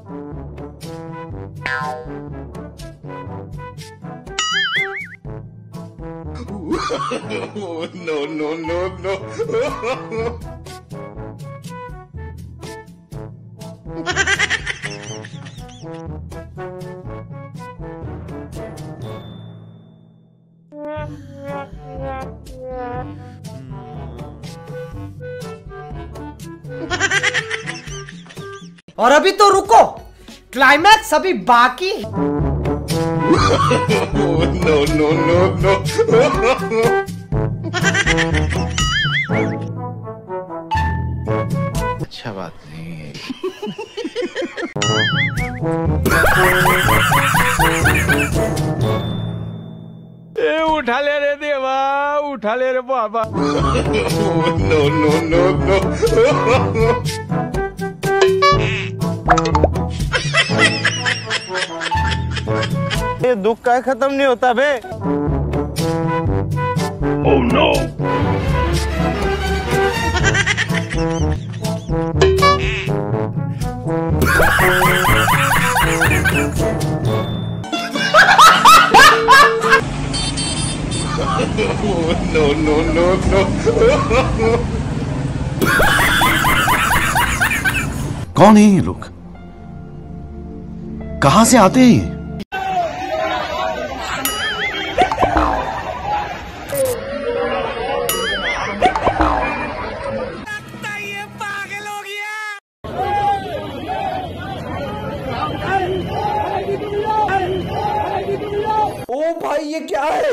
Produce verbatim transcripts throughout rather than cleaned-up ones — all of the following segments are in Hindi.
No no no no. और अभी तो रुको, क्लाइमैक्स अभी बाकी। No no no no. अच्छा बात नहीं है। ए उठा ले रे देवा, उठा ले रे बाबा। No no no no. ये दुख का खत्म नहीं होता बे। Oh no. No no no no. कौन है ये लोग? कहां से आते हैं ये? ओ भाई ये क्या है?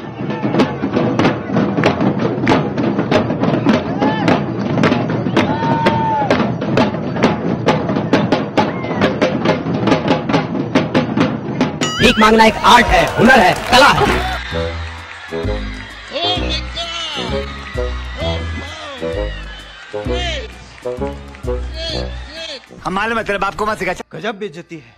भीख मांगना एक आर्ट है, हुनर है, कला है। हम मालूम है तेरे बाप को मत सिखा। गजब बेइज्जती है।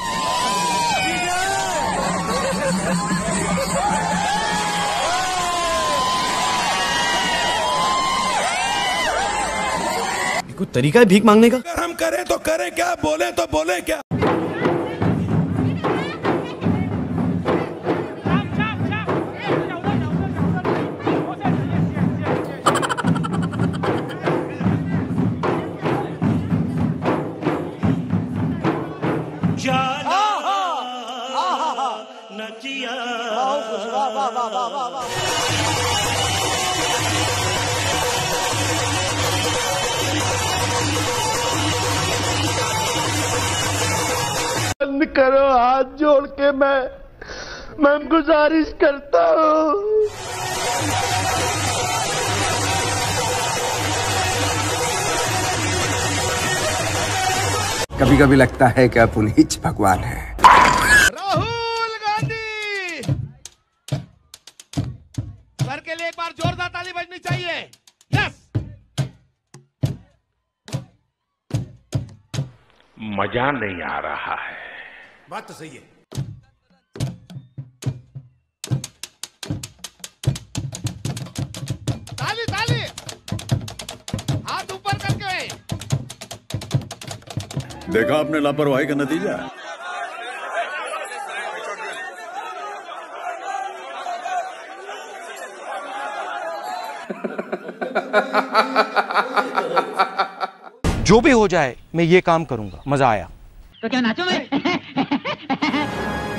कुछ तरीका है भीख मांगने का? अगर हम करें तो करें क्या, बोले तो बोले क्या। बंद करो, हाथ जोड़ के मैं मैं गुजारिश करता हूँ। कभी कभी लगता है कि आप उन्हीं भगवान हैं। राहुल गांधी सर के लिए एक बार जोरदार ताली बजनी चाहिए। यस। मजा नहीं आ रहा है। बात तो सही है। ताली ताली, हाथ ऊपर करके। देखा आपने लापरवाही का नतीजा। जो भी हो जाए मैं ये काम करूंगा। मजा आया तो क्या नाचो मैं?